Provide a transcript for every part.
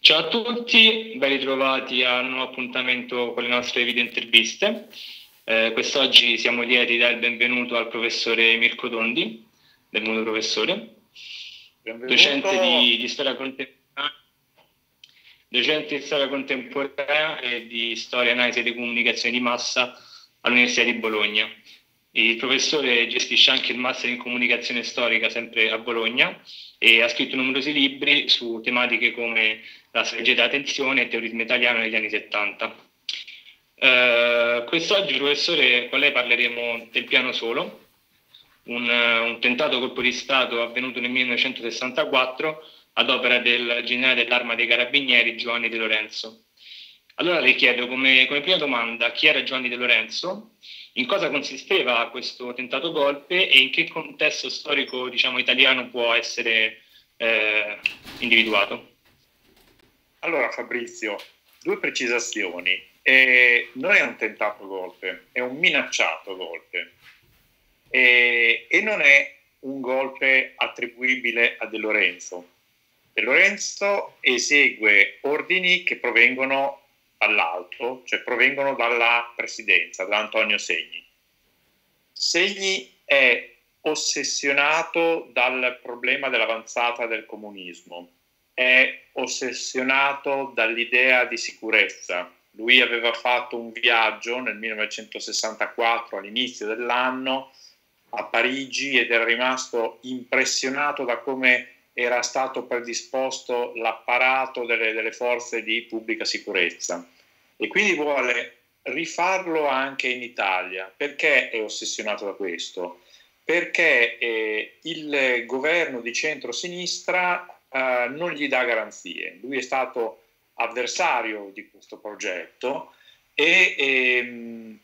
Ciao a tutti, ben ritrovati a un nuovo appuntamento con le nostre video interviste. Quest'oggi siamo lieti di dare il benvenuto al professore Mirko Tondi, benvenuto professore, docente di storia contemporanea, e di storia e analisi delle comunicazioni di massa all'Università di Bologna. Il professore gestisce anche il master in comunicazione storica sempre a Bologna e ha scritto numerosi libri su tematiche come la strategia dell'attenzione e il terrorismo italiano negli anni 70. Quest'oggi, professore, con lei parleremo del Piano Solo, un tentato colpo di Stato avvenuto nel 1964 ad opera del generale dell'Arma dei Carabinieri Giovanni De Lorenzo. Allora le chiedo come prima domanda chi era Giovanni De Lorenzo, in cosa consisteva questo tentato golpe e in che contesto storico, italiano può essere individuato. Allora Fabrizio, due precisazioni. Non è un tentato golpe, è un minacciato golpe. E non è un golpe attribuibile a De Lorenzo. De Lorenzo esegue ordini che provengono dall'alto, cioè provengono dalla presidenza, da Antonio Segni. Segni è ossessionato dal problema dell'avanzata del comunismo, è ossessionato dall'idea di sicurezza. Lui aveva fatto un viaggio nel 1964, all'inizio dell'anno, a Parigi, ed era rimasto impressionato da come era stato predisposto l'apparato delle forze di pubblica sicurezza, e quindi vuole rifarlo anche in Italia. Perché è ossessionato da questo? Perché il governo di centro-sinistra non gli dà garanzie. Lui è stato avversario di questo progetto e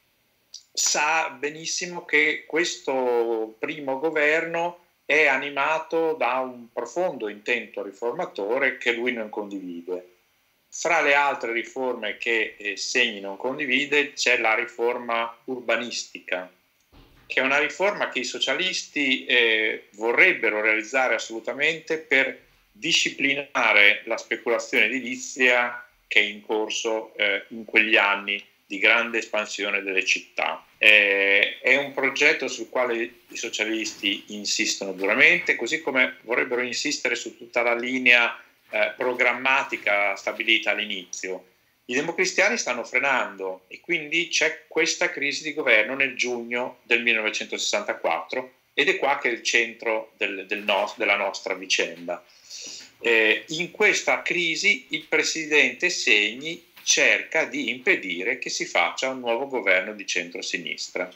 sa benissimo che questo primo governo è animato da un profondo intento riformatore che lui non condivide. Fra le altre riforme che Segni non condivide c'è la riforma urbanistica, che è una riforma che i socialisti vorrebbero realizzare assolutamente per disciplinare la speculazione edilizia che è in corso in quegli anni di grande espansione delle città. È un progetto sul quale i socialisti insistono duramente, così come vorrebbero insistere su tutta la linea programmatica stabilita all'inizio. I democristiani stanno frenando e quindi c'è questa crisi di governo nel giugno del 1964 ed è qua che è il centro della nostra vicenda. In questa crisi il presidente Segni cerca di impedire che si faccia un nuovo governo di centrosinistra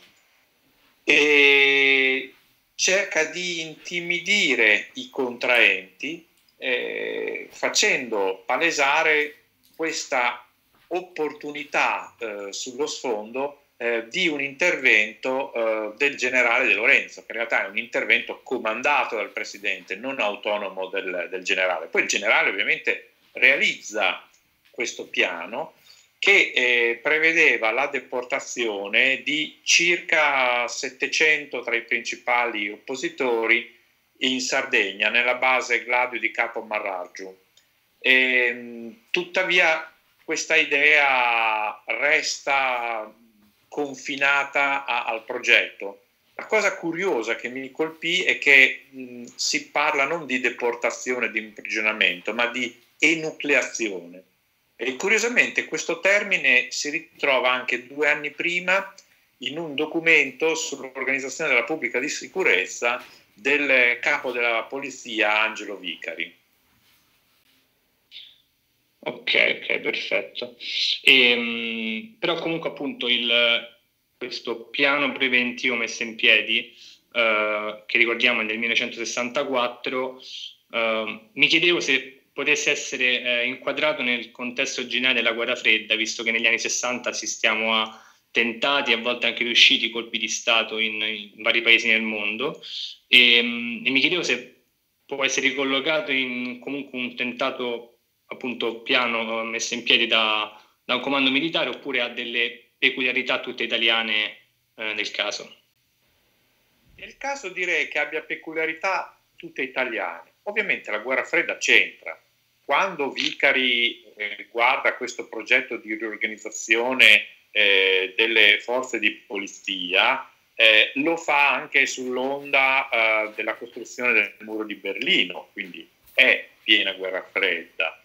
e cerca di intimidire i contraenti facendo palesare questa opportunità sullo sfondo di un intervento del generale De Lorenzo, che in realtà è un intervento comandato dal presidente, non autonomo del generale. Poi il generale ovviamente realizza questo piano che prevedeva la deportazione di circa 700 tra i principali oppositori in Sardegna, nella base Gladio di Capo Marraggio. Tuttavia questa idea resta confinata al progetto. La cosa curiosa che mi colpì è che si parla non di deportazione, di imprigionamento, ma di enucleazione. E curiosamente questo termine si ritrova anche 2 anni prima in un documento sull'organizzazione della pubblica di sicurezza del capo della polizia Angelo Vicari. Ok, perfetto. Però comunque appunto questo piano preventivo messo in piedi, che ricordiamo è del 1964, mi chiedevo se potesse essere inquadrato nel contesto generale della guerra fredda, visto che negli anni 60 assistiamo a tentati, a volte anche riusciti, colpi di Stato in vari paesi nel mondo, e mi chiedevo se può essere ricollocato in comunque un tentato appunto piano messo in piedi da un comando militare, oppure ha delle peculiarità tutte italiane nel caso? Nel caso direi che abbia peculiarità tutte italiane. Ovviamente la guerra fredda c'entra, quando Vicari guarda questo progetto di riorganizzazione delle forze di polizia, lo fa anche sull'onda della costruzione del muro di Berlino, quindi è piena guerra fredda.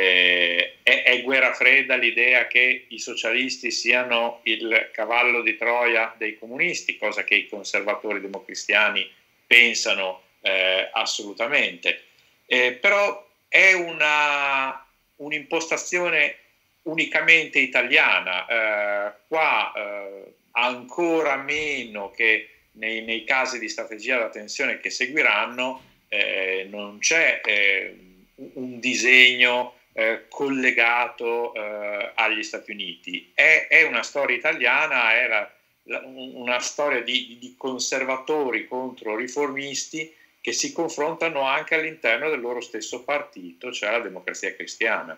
È guerra fredda l'idea che i socialisti siano il cavallo di Troia dei comunisti, cosa che i conservatori democristiani pensano assolutamente. Però è un'impostazione unicamente italiana, qua ancora meno che nei casi di strategia da tensione che seguiranno, non c'è un disegno collegato agli Stati Uniti. È una storia italiana, è una storia di conservatori contro riformisti che si confrontano anche all'interno del loro stesso partito, cioè la Democrazia Cristiana.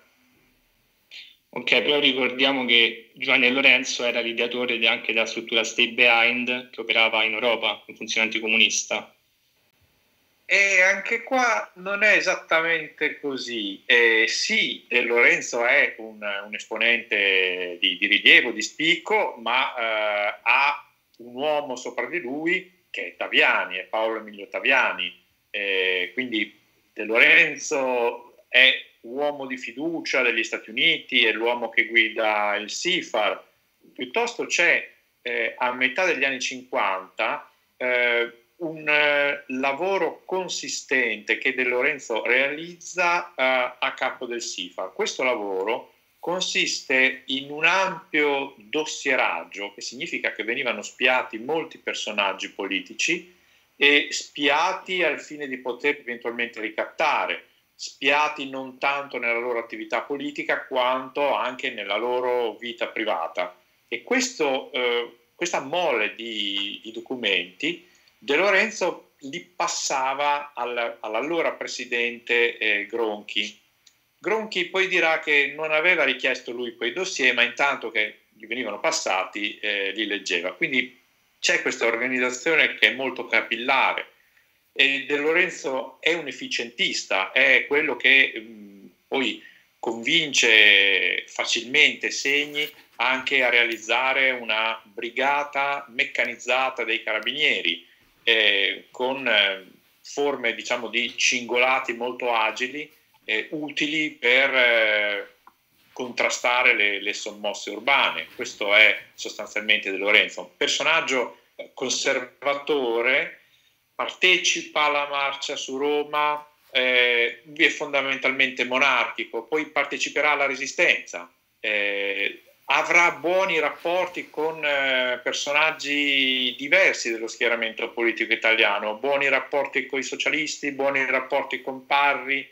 Ok, però ricordiamo che Giovanni De Lorenzo era l'ideatore anche della struttura Stay Behind che operava in Europa, in funzione anticomunista. E anche qua non è esattamente così. Sì, De Lorenzo è un esponente di rilievo, di spicco, ma ha un uomo sopra di lui che è Taviani, è Paolo Emilio Taviani. Quindi De Lorenzo è uomo di fiducia degli Stati Uniti, è l'uomo che guida il SIFAR. Piuttosto c'è a metà degli anni 50 un lavoro consistente che De Lorenzo realizza a capo del SIFAR. Questo lavoro consiste in un ampio dossieraggio, che significa che venivano spiati molti personaggi politici e spiati al fine di poter eventualmente ricattare, spiati non tanto nella loro attività politica quanto anche nella loro vita privata. E questa mole di documenti De Lorenzo li passava all'allora presidente Gronchi. Gronchi poi dirà che non aveva richiesto lui quei dossier, ma intanto che gli venivano passati li leggeva. Quindi c'è questa organizzazione che è molto capillare e De Lorenzo è un efficientista, è quello che poi convince facilmente Segni anche a realizzare una brigata meccanizzata dei carabinieri, con forme diciamo di cingolati molto agili, utili per contrastare le sommosse urbane. Questo è sostanzialmente De Lorenzo, un personaggio conservatore, partecipa alla marcia su Roma, è fondamentalmente monarchico, poi parteciperà alla Resistenza, avrà buoni rapporti con personaggi diversi dello schieramento politico italiano, buoni rapporti con i socialisti, buoni rapporti con Parri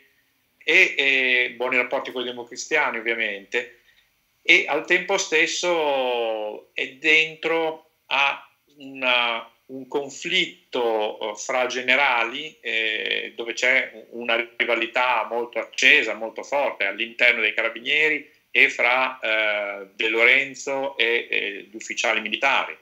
e buoni rapporti con i democristiani ovviamente, e al tempo stesso è dentro a un conflitto fra generali dove c'è una rivalità molto accesa, molto forte all'interno dei carabinieri e fra De Lorenzo e gli ufficiali militari.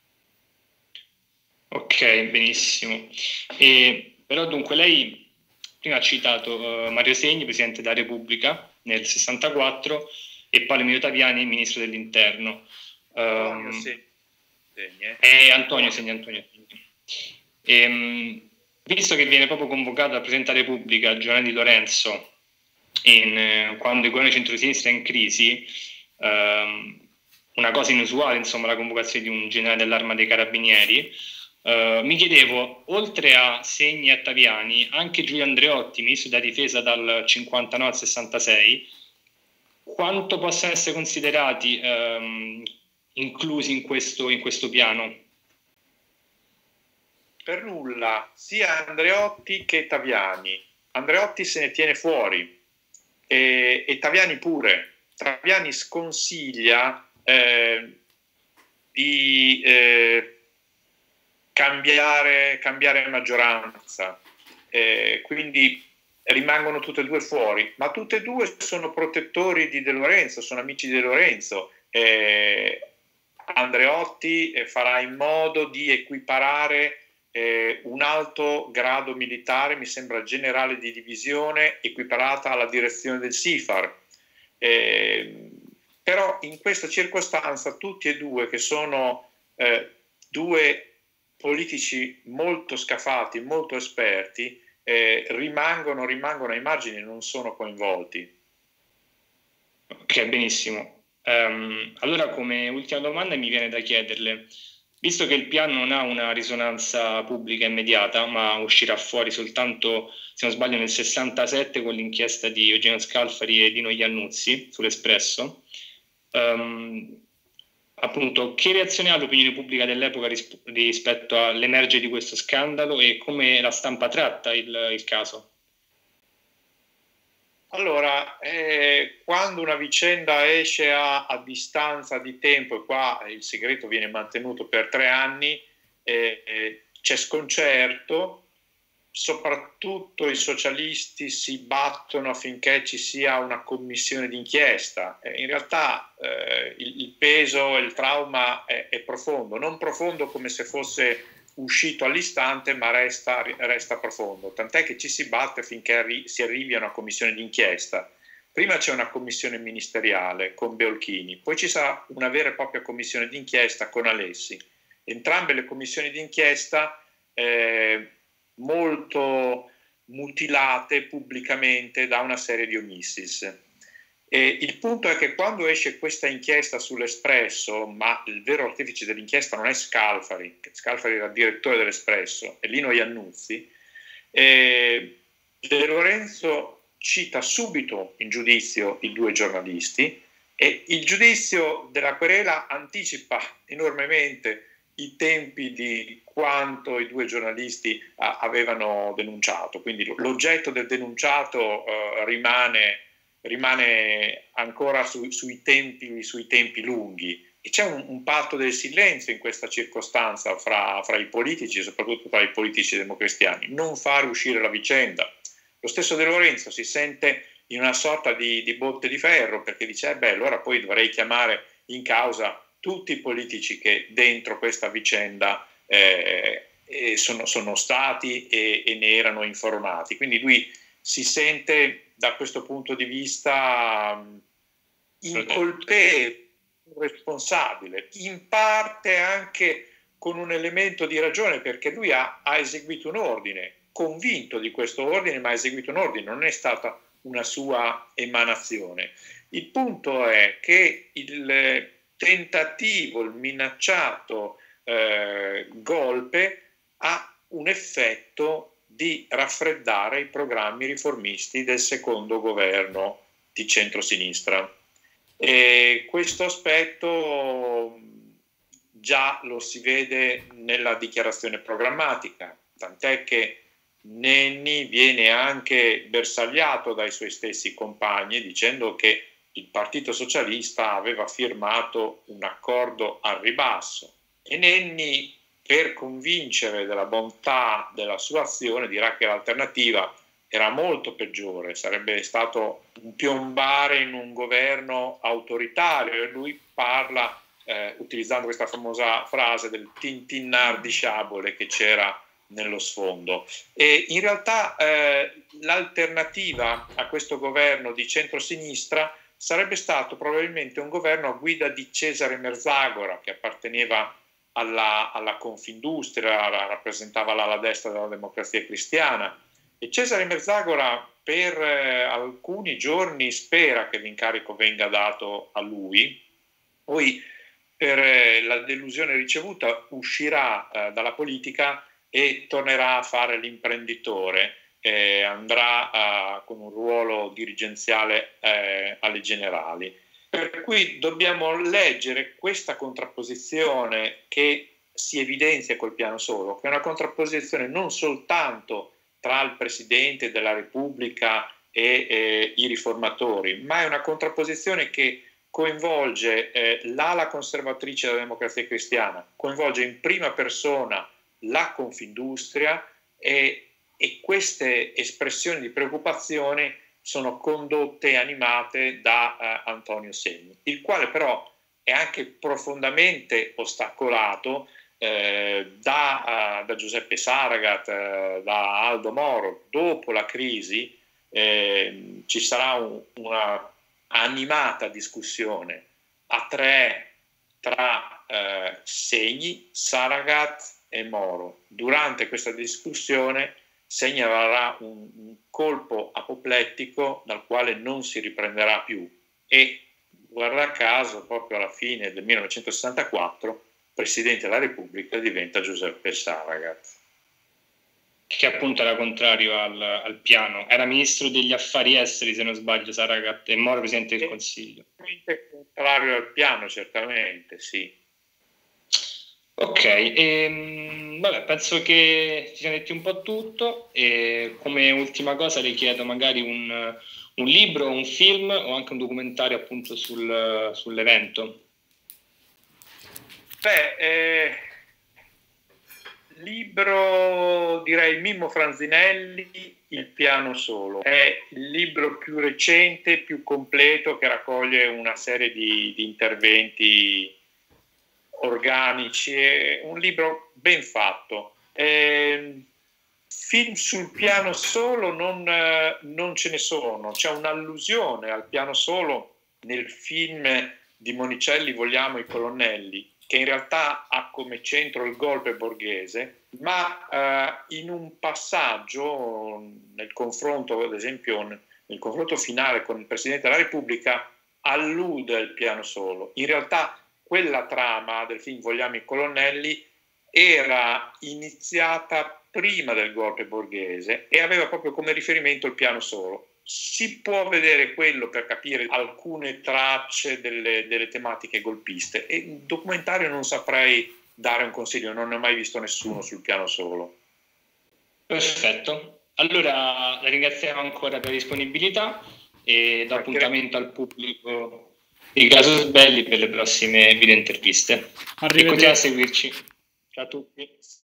Ok, benissimo. Però dunque lei prima ha citato Mario Segni, Presidente della Repubblica nel 64, e Paolo Emilio Taviani, Ministro dell'Interno. Antonio Segni. Visto che viene proprio convocato dal Presidente della Repubblica Giovanni Di Lorenzo quando il governo centrosinistra è in crisi, una cosa inusuale, insomma, la convocazione di un generale dell'Arma dei Carabinieri, mi chiedevo, oltre a Segni e a Taviani, anche Giulio Andreotti, ministro della Difesa dal 59 al 66, quanto possono essere considerati inclusi in questo piano? Per nulla, sia Andreotti che Taviani. Andreotti se ne tiene fuori e Taviani pure. Taviani sconsiglia di cambiare maggioranza, quindi rimangono tutte e due fuori, ma tutte e due sono protettori di De Lorenzo, sono amici di De Lorenzo. Andreotti farà in modo di equiparare un alto grado militare, mi sembra generale di divisione, equiparata alla direzione del SIFAR. Però in questa circostanza tutti e due, che sono due politici molto scafati, molto esperti, rimangono ai margini, non sono coinvolti. Ok, benissimo. Allora, come ultima domanda mi viene da chiederle, visto che il piano non ha una risonanza pubblica immediata, ma uscirà fuori soltanto, se non sbaglio, nel 67 con l'inchiesta di Eugenio Scalfari e Dino Iannuzzi sull'Espresso, appunto, che reazione ha l'opinione pubblica dell'epoca rispetto all'emergere di questo scandalo e come la stampa tratta il caso? Allora, quando una vicenda esce a distanza di tempo, e qua il segreto viene mantenuto per 3 anni, c'è sconcerto, soprattutto i socialisti si battono affinché ci sia una commissione d'inchiesta. In realtà il peso e il trauma è profondo, non profondo come se fosse uscito all'istante, ma resta profondo, tant'è che ci si batte finché si arrivi a una commissione d'inchiesta. Prima c'è una commissione ministeriale con Beolchini, poi ci sarà una vera e propria commissione d'inchiesta con Alessi. Entrambe le commissioni d'inchiesta molto mutilate pubblicamente da una serie di omissis. Il punto è che quando esce questa inchiesta sull'Espresso, ma il vero artefice dell'inchiesta non è Scalfari era direttore dell'Espresso, è Lino Iannuzzi, De Lorenzo cita subito in giudizio i 2 giornalisti e il giudizio della querela anticipa enormemente i tempi di quanto i 2 giornalisti avevano denunciato, quindi l'oggetto del denunciato rimane ancora sui tempi lunghi, e c'è un patto del silenzio in questa circostanza fra i politici, soprattutto tra i politici democristiani, non fare uscire la vicenda. Lo stesso De Lorenzo si sente in una sorta di botte di ferro, perché dice allora poi dovrei chiamare in causa tutti i politici che dentro questa vicenda sono stati e ne erano informati, quindi lui si sente da questo punto di vista incolpevole, responsabile, in parte anche con un elemento di ragione, perché lui ha eseguito un ordine, convinto di questo ordine, ma ha eseguito un ordine, non è stata una sua emanazione. Il punto è che il tentativo, il minacciato golpe ha un effetto di raffreddare i programmi riformisti del secondo governo di centrosinistra. E questo aspetto già lo si vede nella dichiarazione programmatica, tant'è che Nenni viene anche bersagliato dai suoi stessi compagni dicendo che il Partito Socialista aveva firmato un accordo al ribasso, e Nenni, per convincere della bontà della sua azione, dirà che l'alternativa era molto peggiore, sarebbe stato un piombare in un governo autoritario, e lui parla utilizzando questa famosa frase del tintinnar di sciabole che c'era nello sfondo. E in realtà l'alternativa a questo governo di centrosinistra sarebbe stato probabilmente un governo a guida di Cesare Merzagora, che apparteneva alla Confindustria, rappresentava l'ala destra della Democrazia Cristiana, e Cesare Merzagora per alcuni giorni spera che l'incarico venga dato a lui, poi per la delusione ricevuta uscirà dalla politica e tornerà a fare l'imprenditore, andrà con un ruolo dirigenziale alle generali. Per cui dobbiamo leggere questa contrapposizione che si evidenzia col piano solo, che è una contrapposizione non soltanto tra il Presidente della Repubblica e i riformatori, ma è una contrapposizione che coinvolge l'ala conservatrice della Democrazia Cristiana, coinvolge in prima persona la Confindustria, e queste espressioni di preoccupazione sono condotte e animate da Antonio Segni, il quale però è anche profondamente ostacolato da Giuseppe Saragat, da Aldo Moro, dopo la crisi ci sarà una animata discussione a tre tra Segni, Saragat e Moro. Durante questa discussione Segni avrà un colpo apoplettico dal quale non si riprenderà più e, guarda caso, proprio alla fine del 1964 Presidente della Repubblica diventa Giuseppe Saragat. Che appunto era contrario al piano. Era ministro degli affari esteri, se non sbaglio, Saragat, e Moro Presidente del Consiglio. Contrario al piano, certamente, sì. Ok, vabbè, penso che ci siamo detti un po' tutto e come ultima cosa le chiedo magari un libro, un film o anche un documentario appunto sull'evento. Libro, direi Mimmo Franzinelli, Il piano solo. È il libro più recente, più completo, che raccoglie una serie di interventi organici. È un libro ben fatto. Film sul piano solo non ce ne sono. C'è un'allusione al piano solo nel film di Monicelli Vogliamo i colonnelli, che in realtà ha come centro il golpe borghese, ma in un passaggio nel confronto, ad esempio nel confronto finale con il Presidente della Repubblica, allude al piano solo. In realtà quella trama del film Vogliamo i colonnelli era iniziata prima del golpe borghese e aveva proprio come riferimento il piano solo. Si può vedere quello per capire alcune tracce delle tematiche golpiste e in documentario non saprei dare un consiglio, non ne ho mai visto nessuno sul piano solo. Perfetto, allora la ringraziamo ancora per la disponibilità e do appuntamento al pubblico di Casus Belli per le prossime video interviste e continuate a seguirci. Ciao a tutti.